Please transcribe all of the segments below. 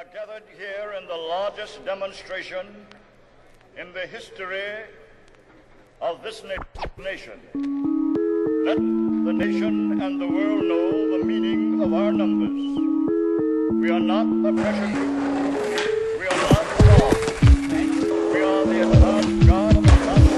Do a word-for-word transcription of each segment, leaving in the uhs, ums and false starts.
are gathered here in the largest demonstration in the history of this na nation. Let the nation and the world know the meaning of our numbers. We are not a pressure group. We are not a mob. We are the advanced guard of the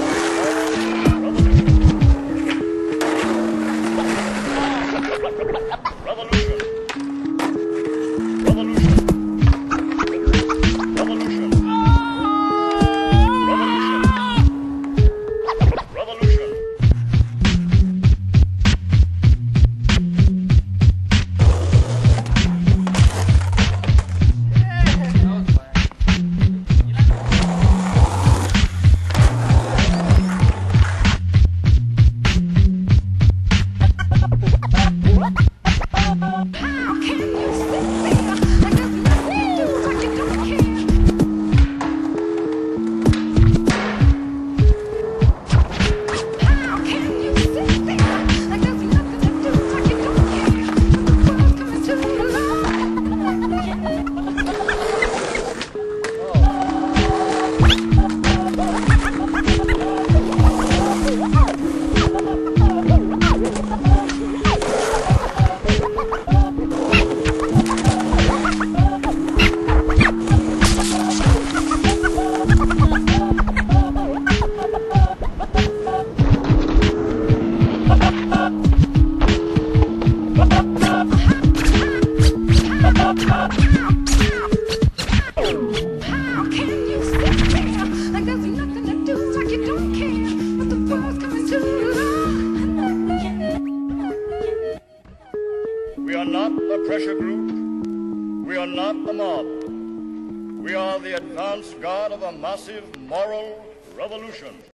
revolution. Revolution. Revolution. Revolution. Revolution. We are not a pressure group. We are not a mob. We are the advance guard of a massive moral revolution.